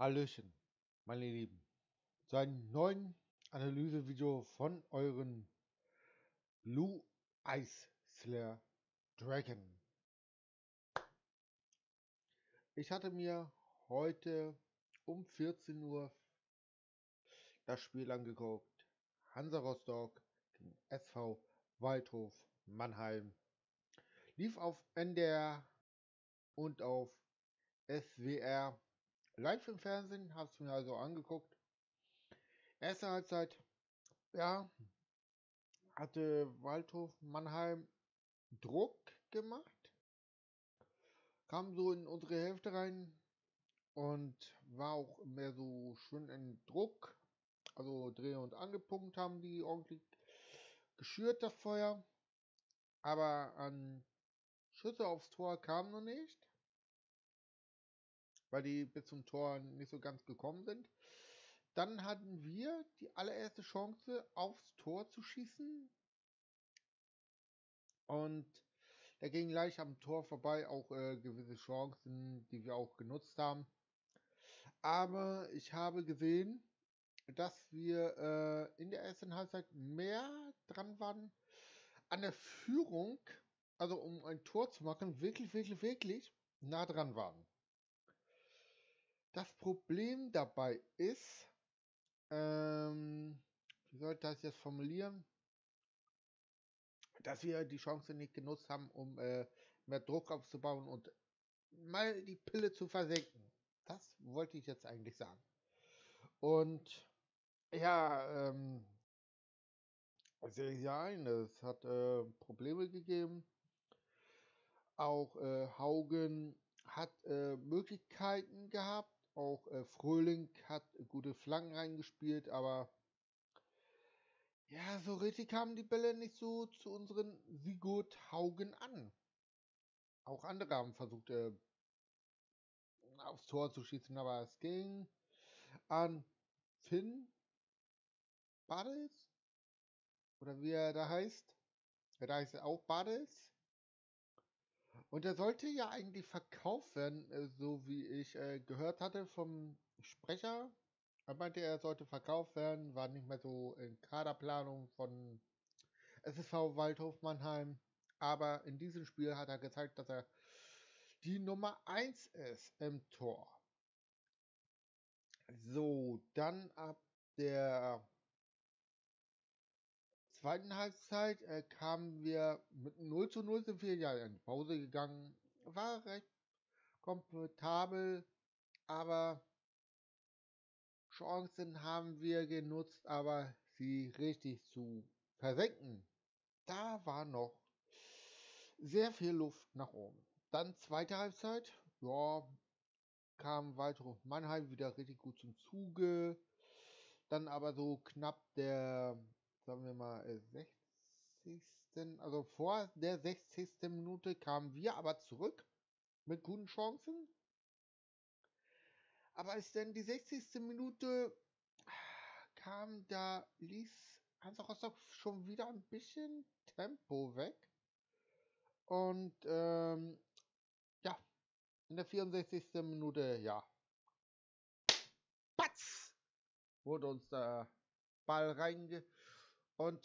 Hallöchen, meine Lieben, zu einem neuen Analysevideo von euren Blue Ice Slayer Dragon. Ich hatte mir heute um 14 Uhr das Spiel angeguckt. Hansa Rostock gegen SV Waldhof Mannheim. Lief auf NDR und auf SWR live im Fernsehen, habe es mir also angeguckt. Erste Halbzeit, ja, hatte Waldhof Mannheim Druck gemacht, kam so in unsere Hälfte rein und war auch mehr so schön in Druck. Also Dreh- und Angelpunkt haben die ordentlich geschürt, das Feuer. Aber an Schüsse aufs Tor kam noch nicht, weil die bis zum Tor nicht so ganz gekommen sind. Dann hatten wir die allererste Chance, aufs Tor zu schießen. Und da ging gleich am Tor vorbei auch gewisse Chancen, die wir auch genutzt haben. Aber ich habe gesehen, dass wir in der ersten Halbzeit mehr dran waren an der Führung, also um ein Tor zu machen, wirklich nah dran waren. Das Problem dabei ist, wie soll ich das jetzt formulieren, dass wir die Chance nicht genutzt haben, um mehr Druck aufzubauen und mal die Pille zu versenken. Das wollte ich jetzt eigentlich sagen. Und ja, sehe ich ein, es hat Probleme gegeben. Auch Haugen hat Möglichkeiten gehabt. Auch Fröhling hat gute Flanken reingespielt, aber ja, so richtig kamen die Bälle nicht so zu unseren Sigurd Haugen an. Auch andere haben versucht, aufs Tor zu schießen, aber es ging an Finn Bartels, oder wie er da heißt. Da heißt er auch Bartels. Und er sollte ja eigentlich verkauft werden, so wie ich gehört hatte vom Sprecher. Er meinte, er sollte verkauft werden, war nicht mehr so in Kaderplanung von SSV Waldhof Mannheim. Aber in diesem Spiel hat er gezeigt, dass er die Nummer 1 ist im Tor. So, dann ab der zweiten Halbzeit kamen wir mit 0:0, sind wir ja in die Pause gegangen. War recht komfortabel, aber Chancen haben wir genutzt, aber sie richtig zu versenken, da war noch sehr viel Luft nach oben. Dann zweite Halbzeit, ja, kam Waldhof Mannheim wieder richtig gut zum Zuge. Dann aber so knapp der, sagen wir mal, 60. Also vor der 60. Minute kamen wir aber zurück mit guten Chancen. Aber als dann die 60. Minute kam, da ließ Hansa Rostock schon wieder ein bisschen Tempo weg. Und ja, in der 64. Minute, ja, patz, wurde uns der Ball reinge... Und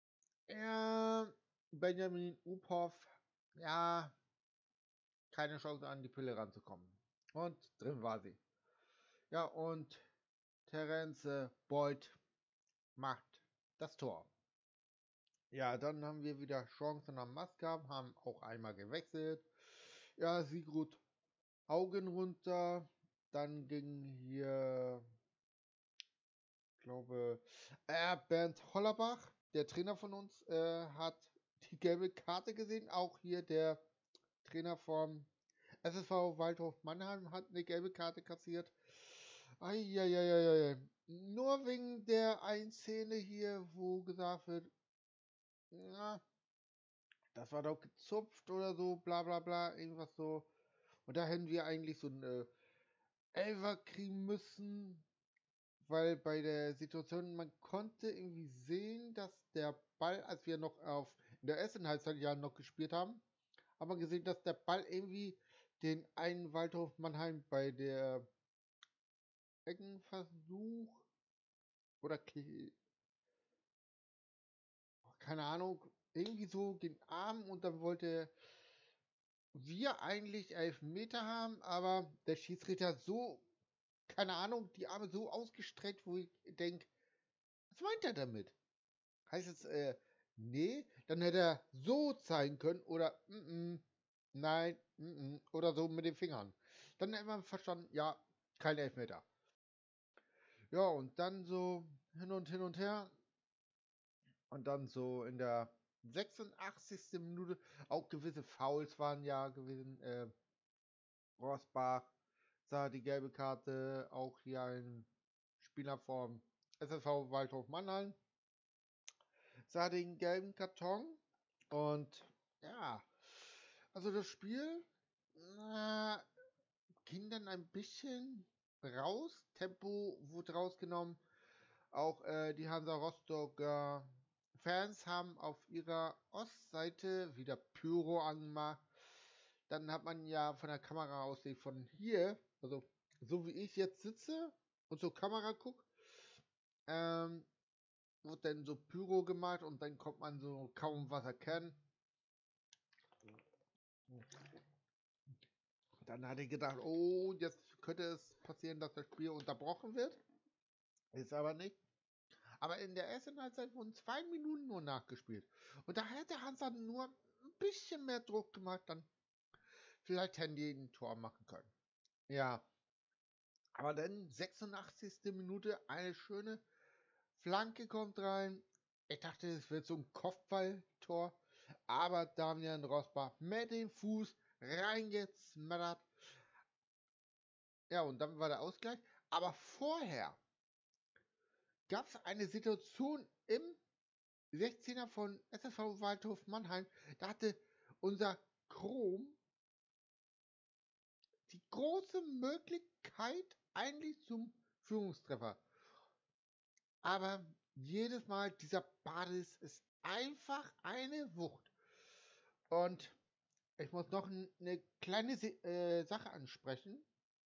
Benjamin Uphoff, ja, keine Chance an die Pille ranzukommen. Und drin war sie. Ja, und Terence Boyd macht das Tor. Ja, dann haben wir wieder Chancen am Mastkam, haben auch einmal gewechselt. Ja, Sigurd Augen runter. Dann ging hier, glaube, Bernd Hollerbach, der Trainer von uns, hat die gelbe Karte gesehen. Auch hier der Trainer vom SSV Waldhof Mannheim hat eine gelbe Karte kassiert. Eieieiei. Nur wegen der einen Szene hier, wo gesagt wird, na, das war doch gezupft oder so, bla bla bla, irgendwas so. Und da hätten wir eigentlich so eine Elfer kriegen müssen, weil bei der Situation, man konnte irgendwie sehen, dass der Ball, als wir noch in der ersten Halbzeit ja noch gespielt haben, haben wir gesehen, dass der Ball irgendwie den einen Waldhof Mannheim bei der Eckenversuch oder keine Ahnung, irgendwie so den Arm und dann wollte wir eigentlich 11 Meter haben, aber der Schiedsrichter so, keine Ahnung, die Arme so ausgestreckt, wo ich denke, was meint er damit? Heißt es, nee, dann hätte er so zeigen können oder nein, oder so mit den Fingern. Dann hätte man verstanden, ja, kein Elfmeter. Ja, und dann so hin und her. Und dann so in der 86. Minute, auch gewisse Fouls waren ja gewesen. Rosbach sah die gelbe Karte, auch hier ein Spieler vom SSV Waldhof Mannheim sah den gelben Karton. Und ja, also das Spiel na, ging dann ein bisschen raus. Tempo wurde rausgenommen. Auch die Hansa Rostocker Fans haben auf ihrer Ostseite wieder Pyro angemacht. Dann hat man ja von der Kamera aus von hier, also so wie ich jetzt sitze und zur Kamera gucke, ähm, wird dann so Pyro gemacht und dann kommt man so kaum was erkennen. Dann hatte ich gedacht, oh, jetzt könnte es passieren, dass das Spiel unterbrochen wird. Ist aber nicht. Aber in der ersten Halbzeit wurden 2 Minuten nur nachgespielt. Und da hätte Hansa nur ein bisschen mehr Druck gemacht, dann vielleicht hätten die ein Tor machen können. Ja, aber dann 86. Minute, eine schöne Flanke kommt rein. Ich dachte, es wird so ein Kopfballtor. Aber Damian Rosbach mit dem Fuß reingesmattert. Ja, und dann war der Ausgleich. Aber vorher gab es eine Situation im 16er von SSV Waldhof Mannheim. Da hatte unser Chrom die große Möglichkeit eigentlich zum Führungstreffer. Aber jedes Mal dieser Badis ist einfach eine Wucht. Und ich muss noch eine kleine Sache ansprechen.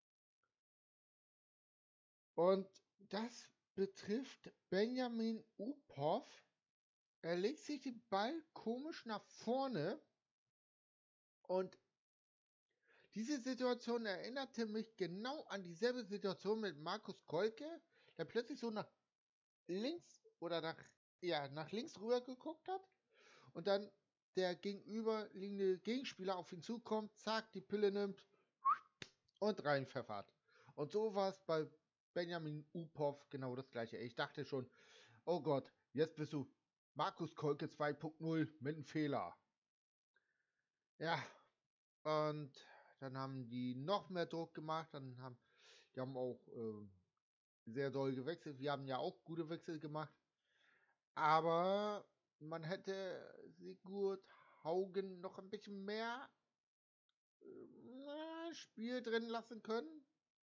Und das betrifft Benjamin Uphoff. Er legt sich den Ball komisch nach vorne. Und diese Situation erinnerte mich genau an dieselbe Situation mit Markus Kolke, der plötzlich so nach links oder nach links rüber geguckt hat und dann der gegenüberliegende Gegenspieler auf ihn zukommt, zack, die Pille nimmt und reinpfeffert. Und so war es bei Benjamin Uphoff genau das gleiche. Ich dachte schon, oh Gott, jetzt bist du Markus Kolke 2.0 mit einem Fehler. Ja, und dann haben die noch mehr Druck gemacht, die haben auch sehr doll gewechselt. Wir haben ja auch gute Wechsel gemacht. Aber man hätte Sigurd Haugen noch ein bisschen mehr Spiel drin lassen können.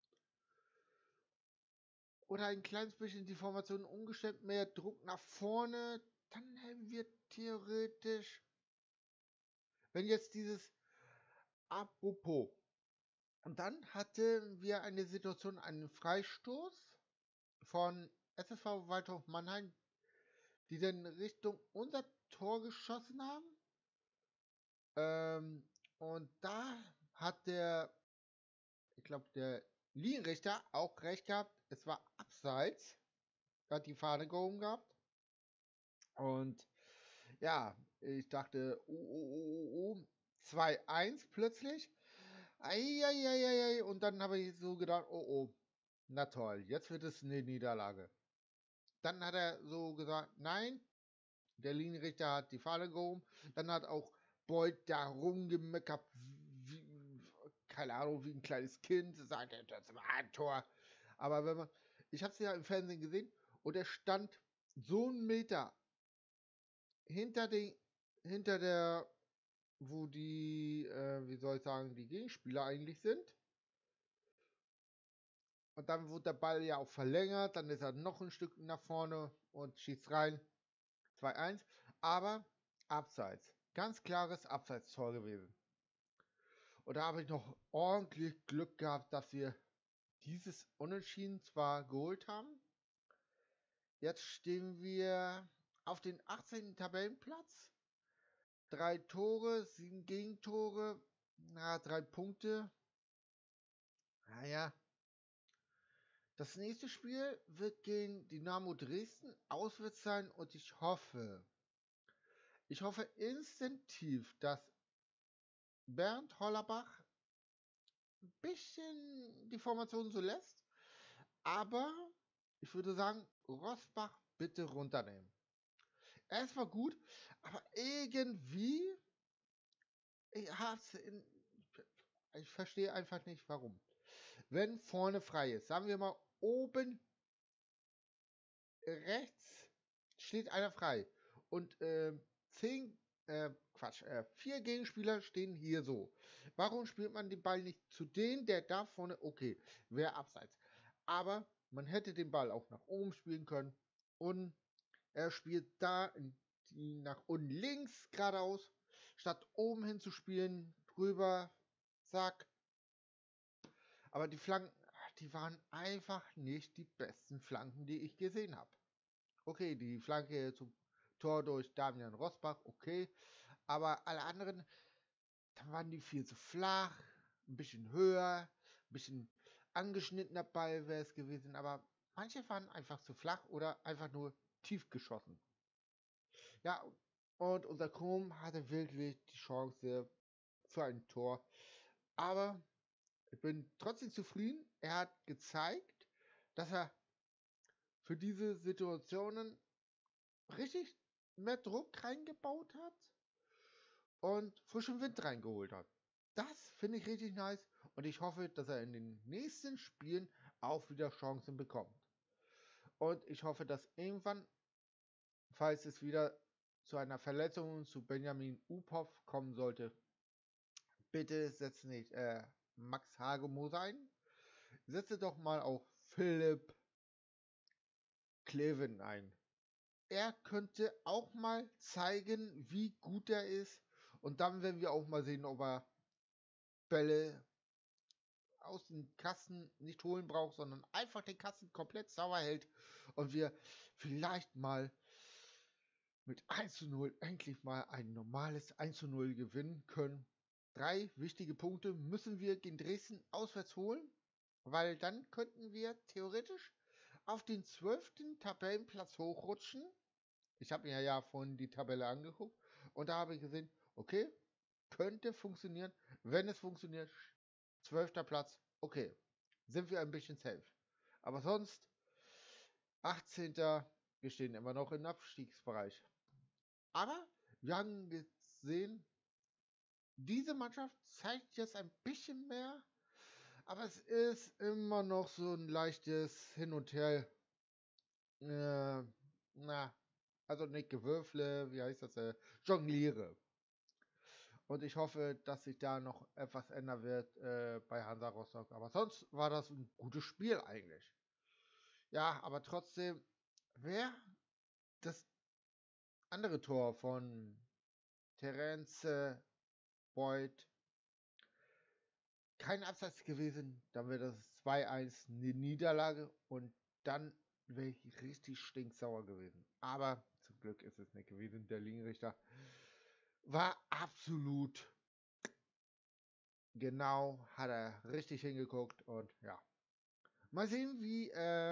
Oder ein kleines bisschen die Formation umgestellt, mehr Druck nach vorne. Dann hätten wir theoretisch, wenn jetzt dieses Apropos. Und dann hatten wir eine Situation, einen Freistoß von SSV Waldhof Mannheim, die dann Richtung unser Tor geschossen haben. Und da hat ich glaube, der Linienrichter auch recht gehabt. Es war abseits. Er hat die Fahne gehoben gehabt. Und ja, ich dachte, 2-1 plötzlich. Eieieiei. Und dann habe ich so gedacht, oh, na toll, jetzt wird es eine Niederlage. Dann hat er so gesagt, nein, der Linienrichter hat die Fahne gehoben. Dann hat auch Boyd da rumgemeckert, keine Ahnung, wie ein kleines Kind, sagt er, das war ein Tor. Aber ich habe es ja im Fernsehen gesehen und er stand so einen Meter hinter der, wo die, wie soll ich sagen, die Gegenspieler eigentlich sind. Und dann wurde der Ball ja auch verlängert, dann ist er noch ein Stück nach vorne und schießt rein. 2-1. Aber abseits. Ganz klares Abseits-Tor gewesen. Und da habe ich noch ordentlich Glück gehabt, dass wir dieses Unentschieden zwar geholt haben. Jetzt stehen wir auf den 18. Tabellenplatz. 3 Tore, 7 Gegentore, 3 Punkte. Naja, das nächste Spiel wird gegen Dynamo Dresden auswärts sein und ich hoffe instinktiv, dass Bernd Hollerbach ein bisschen die Formation so lässt, aber ich würde sagen, Rosbach bitte runternehmen. Er ist zwar gut, aber irgendwie, ich, ich verstehe einfach nicht, warum. Wenn vorne frei ist, sagen wir mal oben rechts steht einer frei und 4 Gegenspieler stehen hier so. Warum spielt man den Ball nicht zu denen, der da vorne, okay, wäre abseits. Aber man hätte den Ball auch nach oben spielen können und er spielt da nach unten links geradeaus, statt oben hin zu spielen, drüber, zack. Aber die Flanken, die waren einfach nicht die besten Flanken, die ich gesehen habe. Okay, die Flanke zum Tor durch Damian Rosbach, okay. Aber alle anderen, dann waren die viel zu flach, ein bisschen höher, ein bisschen angeschnittener Ball wäre es gewesen. Aber manche waren einfach zu flach oder einfach nur tief geschossen. Ja, und unser Krum hatte wirklich die Chance für ein Tor. Aber ich bin trotzdem zufrieden. Er hat gezeigt, dass er für diese Situationen richtig mehr Druck reingebaut hat und frischen Wind reingeholt hat. Das finde ich richtig nice und ich hoffe, dass er in den nächsten Spielen auch wieder Chancen bekommt. Und ich hoffe, dass irgendwann, falls es wieder zu einer Verletzung zu Benjamin Uphoff kommen sollte, bitte setze nicht Max Hagemo ein, setze doch mal auch Philipp Kleven ein. Er könnte auch mal zeigen, wie gut er ist. Und dann werden wir auch mal sehen, ob er Bälle aus dem Kasten nicht holen braucht, sondern einfach den Kasten komplett sauber hält. Und wir vielleicht mal mit 1:0 endlich mal ein normales 1:0 gewinnen können. 3 wichtige Punkte müssen wir gegen Dresden auswärts holen, weil dann könnten wir theoretisch auf den 12. Tabellenplatz hochrutschen. Ich habe mir ja vorhin die Tabelle angeguckt und da habe ich gesehen, okay, könnte funktionieren. Wenn es funktioniert, 12. Platz, okay, sind wir ein bisschen safe. Aber sonst 18. Wir stehen immer noch im Abstiegsbereich. Aber wir haben gesehen, diese Mannschaft zeigt jetzt ein bisschen mehr, aber es ist immer noch so ein leichtes Hin und Her. Also nicht Gewürfle, wie heißt das? Jongliere. Und ich hoffe, dass sich da noch etwas ändern wird bei Hansa Rostock. Aber sonst war das ein gutes Spiel eigentlich. Ja, aber trotzdem, wer das andere Tor von Terence Boyd kein Abseits gewesen, dann wäre das 2:1 eine Niederlage und dann wäre ich richtig stinksauer gewesen. Aber zum Glück ist es nicht gewesen. Der Linienrichter war absolut genau, hat er richtig hingeguckt und ja. Mal sehen, wie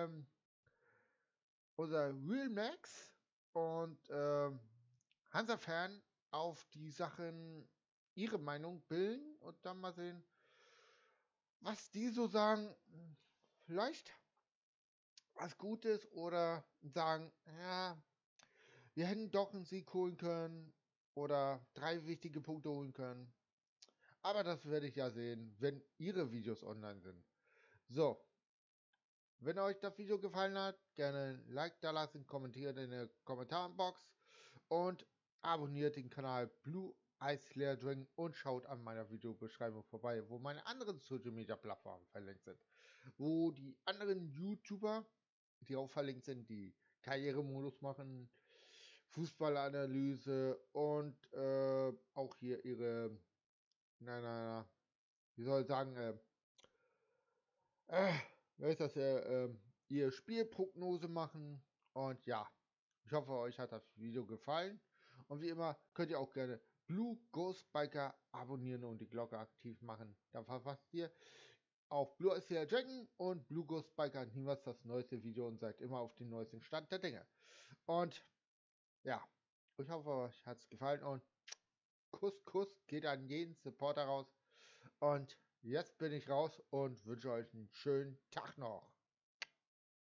unser Real Max und Hansa-Fan auf die Sachen ihre Meinung bilden und dann mal sehen, was die so sagen. Vielleicht was Gutes oder sagen, ja, wir hätten doch einen Sieg holen können oder 3 wichtige Punkte holen können. Aber das werde ich ja sehen, wenn ihre Videos online sind. So, wenn euch das Video gefallen hat, gerne ein Like da lassen, kommentiert in der Kommentarbox und abonniert den Kanal Blue Ice Lair Drink und schaut an meiner Videobeschreibung vorbei, wo meine anderen Social Media Plattformen verlinkt sind. Wo die anderen YouTuber, die auch verlinkt sind, die Karrieremodus machen, Fußballanalyse und auch hier ihre, wie soll ich sagen, ist das ihr Spielprognose machen. Und ja, ich hoffe, euch hat das Video gefallen. Und wie immer könnt ihr auch gerne Blue Ghost Biker abonnieren und die Glocke aktiv machen. Dann verpasst ihr auf Blue SCR Dragon und Blue Ghost Biker niemals das neueste Video und seid immer auf dem neuesten Stand der Dinge. Und ja, ich hoffe, euch hat es gefallen und Kuss geht an jeden Supporter raus. Und jetzt bin ich raus und wünsche euch einen schönen Tag noch.